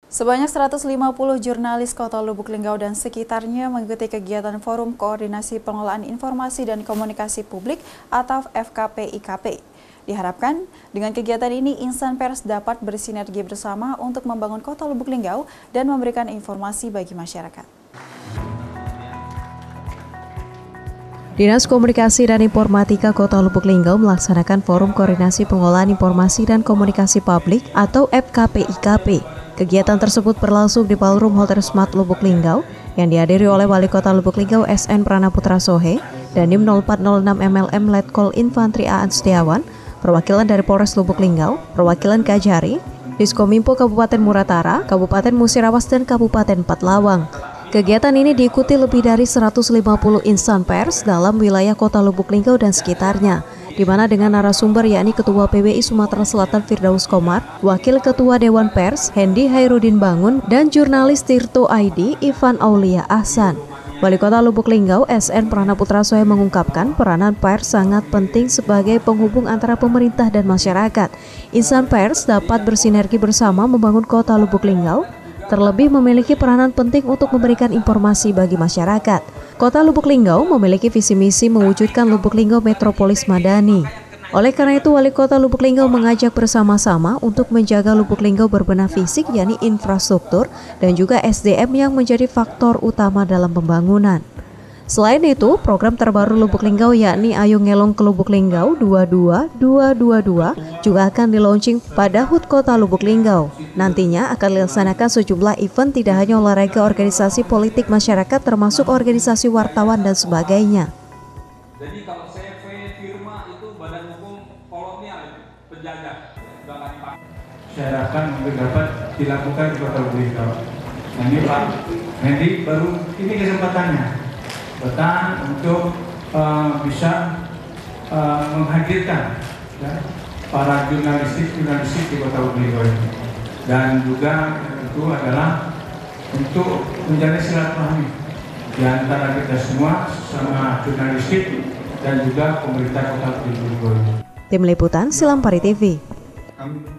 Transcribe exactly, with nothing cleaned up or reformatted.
Sebanyak seratus lima puluh jurnalis Kota Lubuk Linggau dan sekitarnya mengikuti kegiatan Forum Koordinasi Pengelolaan Informasi dan Komunikasi Publik atau F K P I K P. Diharapkan dengan kegiatan ini insan pers dapat bersinergi bersama untuk membangun Kota Lubuk Linggau dan memberikan informasi bagi masyarakat. Dinas Komunikasi dan Informatika Kota Lubuk Linggau melaksanakan Forum Koordinasi Pengelolaan Informasi dan Komunikasi Publik atau F K P I K P. Kegiatan tersebut berlangsung di Ballroom Hotel Smart Lubuk Linggau yang dihadiri oleh Wali Kota Lubuk Linggau S N Pranaputra Sohe, Dandim nol empat nol enam M L M Letkol Infantri Aan Setiawan, perwakilan dari Polres Lubuk Linggau, perwakilan Kajari, Diskominfo Kabupaten Muratara, Kabupaten Musirawas, dan Kabupaten Patlawang. Kegiatan ini diikuti lebih dari seratus lima puluh insan pers dalam wilayah Kota Lubuk Linggau dan sekitarnya, di mana dengan narasumber yakni Ketua P B I Sumatera Selatan Firdaus Komar, Wakil Ketua Dewan Pers Hendy Hairudin Bangun, dan jurnalis Tirto I D Ivan Aulia Ahsan. Wali Kota Lubuk Linggau S N Pranaputra Sohe mengungkapkan peranan pers sangat penting sebagai penghubung antara pemerintah dan masyarakat. Insan pers dapat bersinergi bersama membangun Kota Lubuk Linggau, terlebih memiliki peranan penting untuk memberikan informasi bagi masyarakat. Kota Lubuk Linggau memiliki visi misi mewujudkan Lubuk Linggau Metropolis Madani. Oleh karena itu, Wali Kota Lubuk Linggau mengajak bersama-sama untuk menjaga Lubuk Linggau berbenah fisik, yakni infrastruktur, dan juga S D M yang menjadi faktor utama dalam pembangunan. Selain itu, program terbaru Lubuk Linggau yakni Ayo Ngelong ke Lubuk Linggau dua dua dua dua dua juga akan di-launching pada H U T Kota Lubuk Linggau. Nantinya akan dilaksanakan sejumlah event tidak hanya olahraga, organisasi politik masyarakat termasuk organisasi wartawan dan sebagainya. Jadi kalau C V firma itu badan hukum kolonial penjajah. Saya harapkan dapat dilakukan di Kota Lubuk Linggau. Nah, ini Pak Hendy baru ini kesempatannya. Betul untuk uh, bisa uh, menghadirkan ya, para jurnalistik-jurnalistik di Kota Lubuk Linggau ini, dan juga itu adalah untuk menjalin silaturahmi di antara kita semua sama jurnalistik dan juga pemerintah Kota Lubuk Linggau. Tim Liputan Silampari T V.